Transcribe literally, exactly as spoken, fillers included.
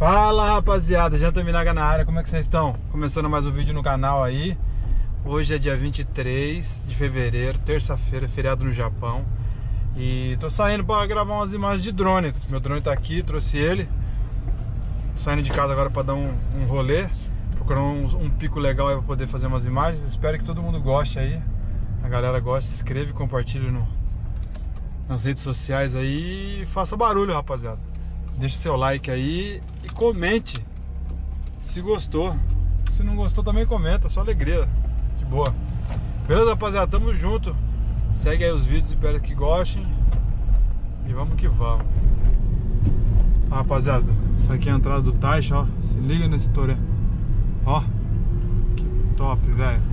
Fala rapaziada, Janto Minaga na área, como é que vocês estão? Começando mais um vídeo no canal aí. Hoje é dia vinte e três de fevereiro, terça-feira, feriado no Japão. E tô saindo para gravar umas imagens de drone. Meu drone tá aqui, trouxe ele. Tô saindo de casa agora para dar um, um rolê, procurar um, um pico legal aí para poder fazer umas imagens. Espero que todo mundo goste aí. A galera gosta, se inscreve e compartilha no, nas redes sociais aí. E faça barulho, rapaziada. Deixe seu like aí e comente se gostou. Se não gostou também comenta, só alegria. De boa. Beleza, rapaziada? Tamo junto. Segue aí os vídeos, espero que gostem. E vamos que vamos. Ah, rapaziada, essa aqui é a entrada do Taish, ó. Se liga nesse toré. Ó, que top, velho.